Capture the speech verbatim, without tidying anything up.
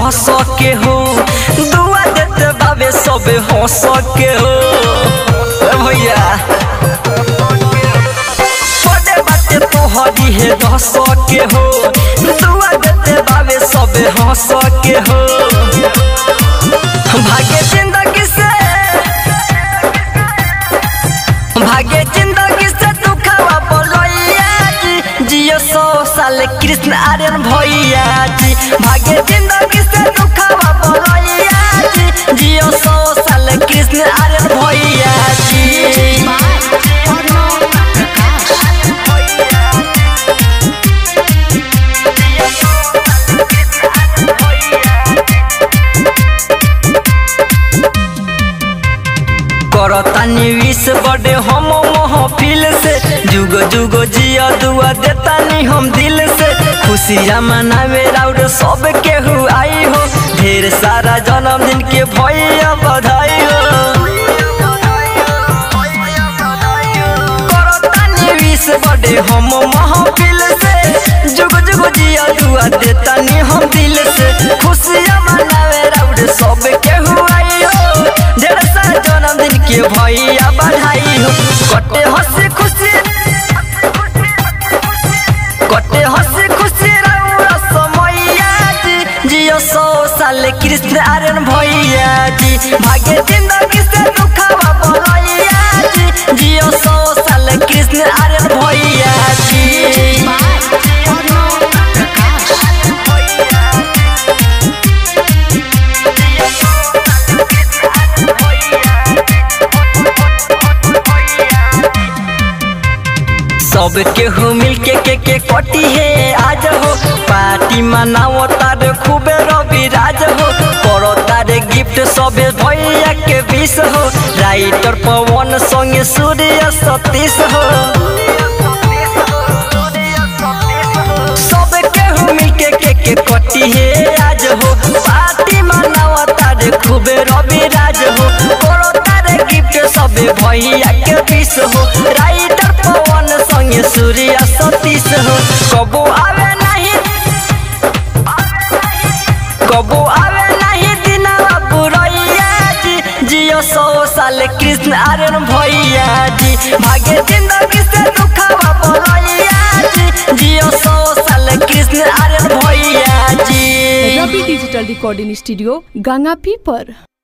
धस के हो दुआ देते बाबे सबे हंस के हो भैया पड़े बाटे तोहरी है धस के हो दुआ देते बाबे सबे हंस के हो भागे जिंदगी से भागे जिंदगी से तू खावा बोलैया जी जियो सौ साल कृष्ण आर्यन भैया जी भागे जिंदगी से तू खावा बोलैया जी जियो सौ साल कृष्ण आर्यन भैया जी करतानी विश बड़े हम महफिल से जुग जुग जिया दुआ देतानी हम दिल से खुशियाँ मनावे राउर सब केहू आई हो ढेर सारा जन्मदिन के भैया बधाई हो करतानी विश बड़े हम महफिल से जुग जुग जिया दुआ देतानी हम दिल से खुशियाँ मनावे राउर सब केहू आई हो ढेर सारा जन्मदिन के भैया बधाई हो कटे हंसी खुशी कटे हंसी खुशी रउआ समैया जी जियो सौ साल कृष्ण आर्यन भैया जी भागे जिंदगी से दुखावा बोलैया जी जियो सौ साल कृष्ण आर्यन भैया जी सब केहू मिलके के के कटी है आज हो पार्टी मनाओ तारे खूबे रवि राज हो करो तारे गिफ्ट सबे भैया के बीस हो राइटर पवन संगे सूर्य सतीश हो सब केहू मिलके के के कटी है आज हो पार्टी मनाओ तारे खूबे रवि राज हो करो तारे गिफ्ट सबे भैया के बीस हो राइटर पवन संगे सूर्य सतीश हो कबो आवे नहीं कबो आवे नहीं दिना बुरैया जी जियो सौ साल कृष्ण आर्यन भैया जी भागे जिंदगी से दुखावा बोलैया जी जियो सौ साल कृष्ण आर्यन भैया ji Ravi digital recording studio गंगापी पर।